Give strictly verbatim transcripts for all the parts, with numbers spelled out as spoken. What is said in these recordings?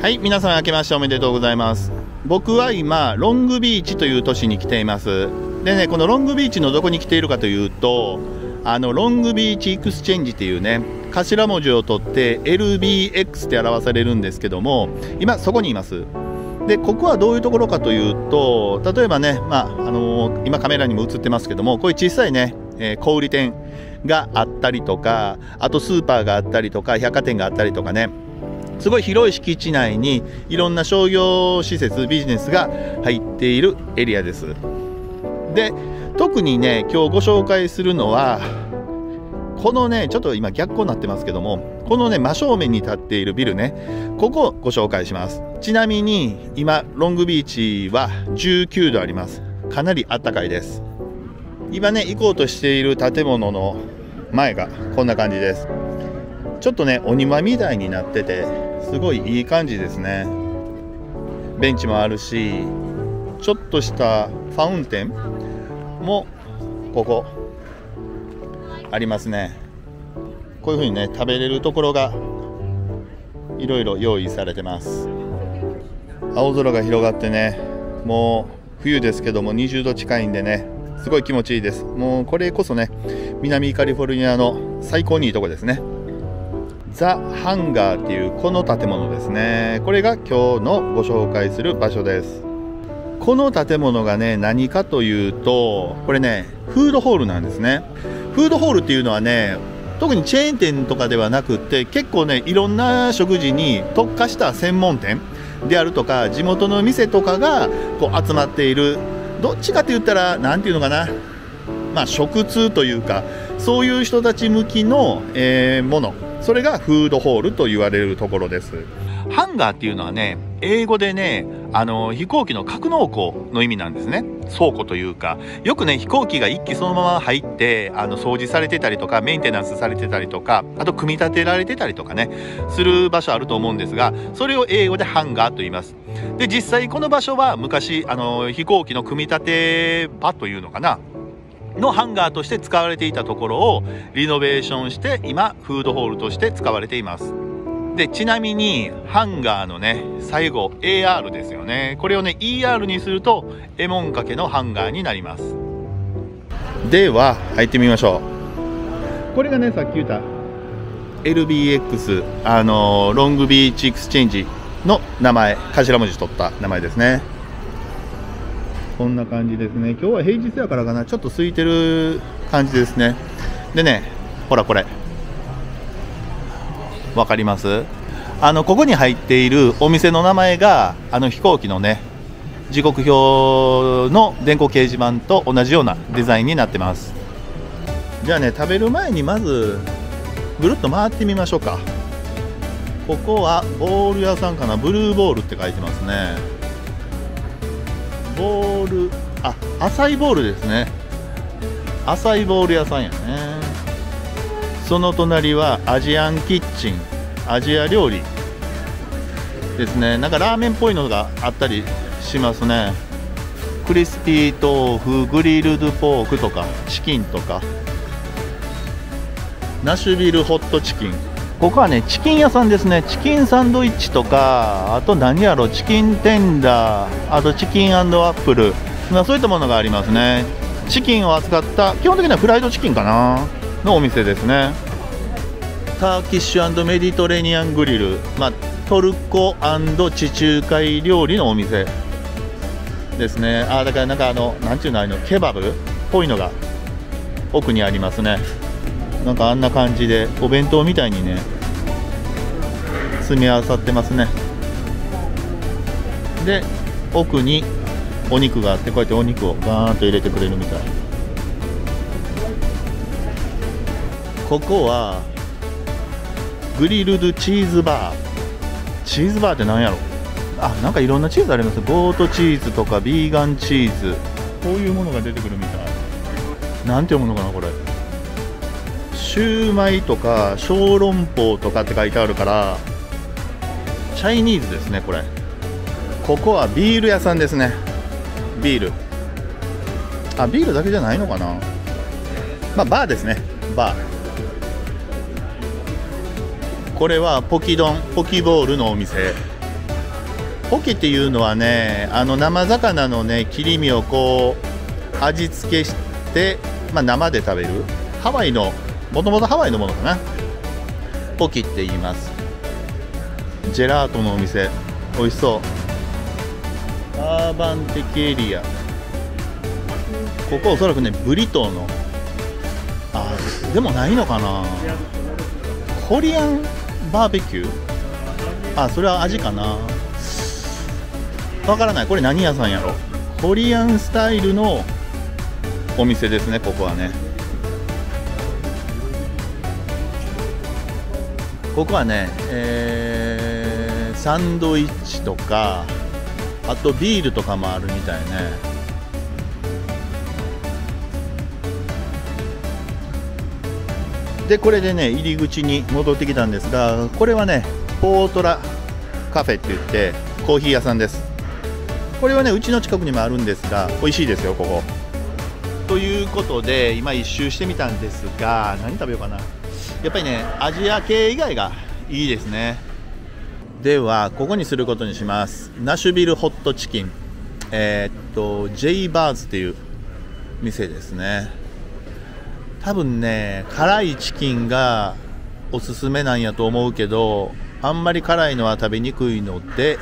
はい、皆さん明けましておめでとうございます。僕は今ロングビーチという都市に来ています。でね、このロングビーチのどこに来ているかというと、あのロングビーチエクスチェンジっていうね、頭文字を取って エルビーエックス って表されるんですけども、今そこにいます。でここはどういうところかというと、例えばね、まああのー、今カメラにも映ってますけども、こういう小さいね、えー、小売店があったりとか、あとスーパーがあったりとか、百貨店があったりとかね、すごい広い敷地内にいろんな商業施設、ビジネスが入っているエリアです。で特にね、今日ご紹介するのはこのね、ちょっと今逆光になってますけども、このね真正面に立っているビルね、ここをご紹介します。ちなみに今ロングビーチはじゅうきゅうどあります。かなり暖かいです。今ね行こうとしている建物の前がこんな感じです。ちょっとねお庭みたいになってて、すごいいい感じですね。ベンチもあるし、ちょっとしたファウンテンもここありますね。こういう風にね食べれるところがいろいろ用意されてます。青空が広がってね、もう冬ですけどもにじゅうど近いんでね、すごい気持ちいいです。もうこれこそね、南カリフォルニアの最高にいいとこですね。ザ・ハンガーっていうこの建物ですね。これが今日のご紹介する場所です。この建物がね何かというと、これねフードホールなんですね。フードホールっていうのはね、特にチェーン店とかではなくって、結構ねいろんな食事に特化した専門店であるとか、地元の店とかがこう集まっている、どっちかって言ったら何ていうのかな、まあ食通というか、そういう人たち向きの、えー、もの、それがフードホールと言われるところです。ハンガーっていうのはね、英語でね、あの飛行機の格納庫の意味なんですね。倉庫というか、よくね飛行機が一機そのまま入ってあの掃除されてたりとか、メンテナンスされてたりとか、あと組み立てられてたりとかねする場所あると思うんですが、それを英語でハンガーと言います。で実際この場所は昔あの飛行機の組み立て場というのかなのハンガーとして使われていたところをリノベーションして、今フードホールとして使われています。でちなみにハンガーのね最後 エーアール ですよね。これをね イーアール にするとエモン掛けのハンガーになります。では入ってみましょう。これがねさっき言った エルビーエックス、 あのロングビーチエクスチェンジの名前、頭文字取った名前ですね。こんな感じですね。今日は平日やからかな、ちょっと空いてる感じですね。でね、ほらこれわかります？あのここに入っているお店の名前があの飛行機のね時刻表の電光掲示板と同じようなデザインになってます。じゃあね、食べる前にまずぐるっと回ってみましょうか。ここはボール屋さんかな、ブルーボールって書いてますね。ボール、あ、浅いボールですね。浅いボール屋さんやね。その隣はアジアンキッチン、アジア料理ですね。なんかラーメンっぽいのがあったりしますね。クリスピー豆腐、グリルドポークとかチキンとか、ナシュビルホットチキン。ここはねチキン屋さんですね。チキンサンドイッチとか、あと何やろ、チキンテンダー、あとチキン&アップル、まあ、そういったものがありますね。チキンを扱った基本的にはフライドチキンかなのお店ですね。ターキッシュ&メディトレーニアングリル、まあ、トルコ&地中海料理のお店ですね。あ、だからなんかあのなんちゅうの、あのケバブっぽいのが奥にありますね。なんかあんな感じでお弁当みたいにね積み合わさってますね。で奥にお肉があって、こうやってお肉をガーンと入れてくれるみたい。ここはグリルドチーズバー。チーズバーって何やろ。あ、なんかいろんなチーズあります。ゴートチーズとかビーガンチーズ、こういうものが出てくるみたい。なんて読むのかなこれ。シューマイとか小籠包とかって書いてあるからチャイニーズですねこれ。ここはビール屋さんですね。ビール、あ、ビールだけじゃないのかな。まあバーですね、バー。これはポキ丼、ポキボールのお店ポキっていうのはね、あの生魚のね切り身をこう味付けして、まあ、生で食べるハワイのもともとハワイのものかな、ポキって言います。ジェラートのお店美味しそう。アーバンテキエリア、ここおそらくねブリトーの、あでもないのかな、コリアンバーベキュー、あそれは味かな、わからない。これ何屋さんやろ。コリアンスタイルのお店ですね、ここはね。ここはね、えー、サンドイッチとかあとビールとかもあるみたいね。でこれでね入り口に戻ってきたんですが、これはねポートラカフェって言ってコーヒー屋さんです。これはねうちの近くにもあるんですが美味しいですよここ。ということで今一周してみたんですが、何食べようかな。やっぱりねアジア系以外がいいですね。ではここにすることにします。ナシュビルホットチキン、えー、っと J バーズっていう店ですね。多分ね辛いチキンがおすすめなんやと思うけど、あんまり辛いのは食べにくいので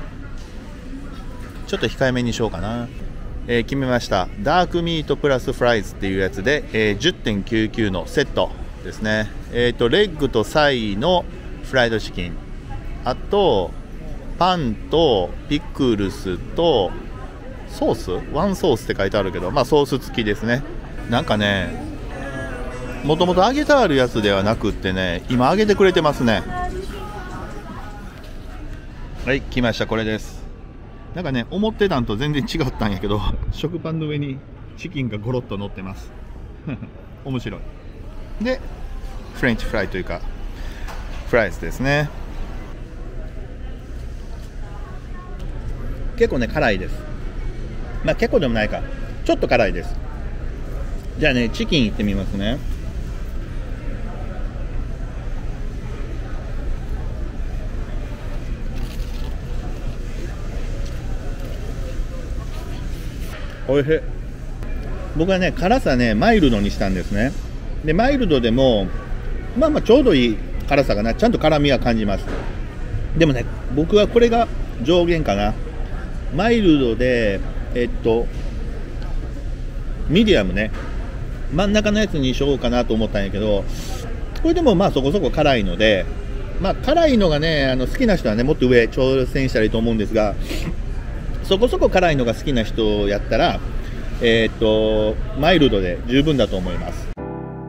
ちょっと控えめにしようかな。えー、決めました。ダークミートプラスフライズっていうやつで、えー、じゅってんきゅうきゅう のセットですね。えーとレッグとサイのフライドチキン、あとパンとピクルスとソース、ワンソースって書いてあるけど、まあソース付きですね。なんかねもともと揚げてあるやつではなくってね、今揚げてくれてますね。はい、来ました。これです。なんかね思ってたんと全然違ったんやけど、食パンの上にチキンがゴロッと乗ってます面白い。でフレンチフライというかフライズですね。結構ね辛いです。まあ結構でもないか、ちょっと辛いです。じゃあねチキンいってみますね。おいしい。僕はね辛さねマイルドにしたんですね。でマイルドでもまあまあちょうどいい辛さかな。ちゃんと辛みは感じます。でもね僕はこれが上限かな。マイルドでえっとミディアムね、真ん中のやつにしようかなと思ったんやけど、これでもまあそこそこ辛いので、まあ辛いのがねあの好きな人はねもっと上挑戦したらいいと思うんですが、そこそこ辛いのが好きな人やったらえー、っとマイルドで十分だと思います。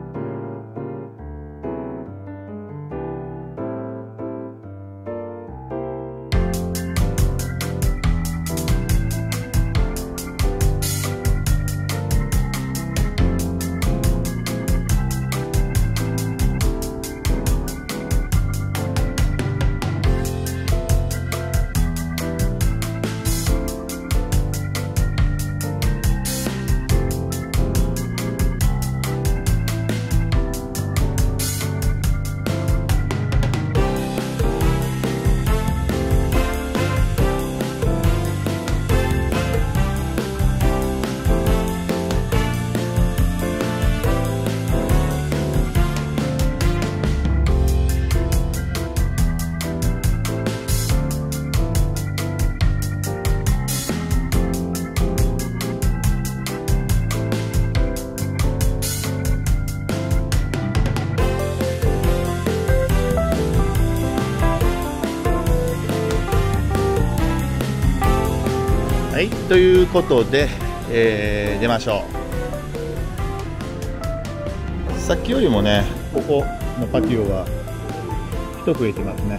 はい、ということで、えー、出ましょう。さっきよりもね、ここのパティオは人増えてますね。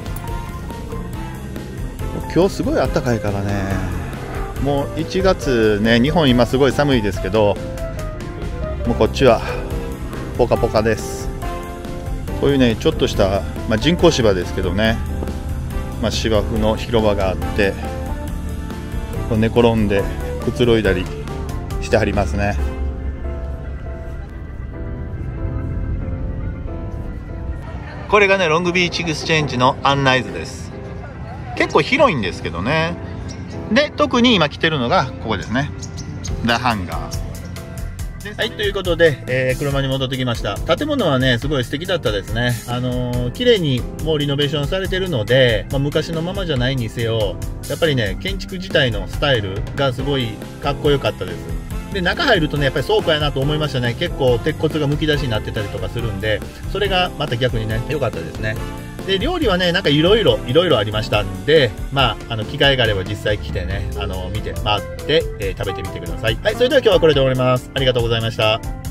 今日すごい暖かいからね、もういちがつね、日本今すごい寒いですけど、もうこっちはポカポカです。こういうね、ちょっとした、まあ、人工芝ですけどね、まあ、芝生の広場があって、寝転んでくつろいだりしてはりますね。これがねロングビーチエクスチェンジの案内図です。 結構広いんですけどね。で特に今来てるのがここですね、ザ・ハンガー。はい、ということで、えー、車に戻ってきました。建物はねすごい素敵だったですね。あのー、綺麗にもうリノベーションされてるので、まあ、昔のままじゃないにせよやっぱりね建築自体のスタイルがすごいかっこよかったです。で中入るとねやっぱり倉庫やなと思いましたね。結構鉄骨がむき出しになってたりとかするんで、それがまた逆にね良かったですね。で料理はねなんかいろいろいろいろありましたんで、まああの機会があれば実際来てねあの見て回って、えー、食べてみてください。はい、それでは今日はこれで終わります。ありがとうございました。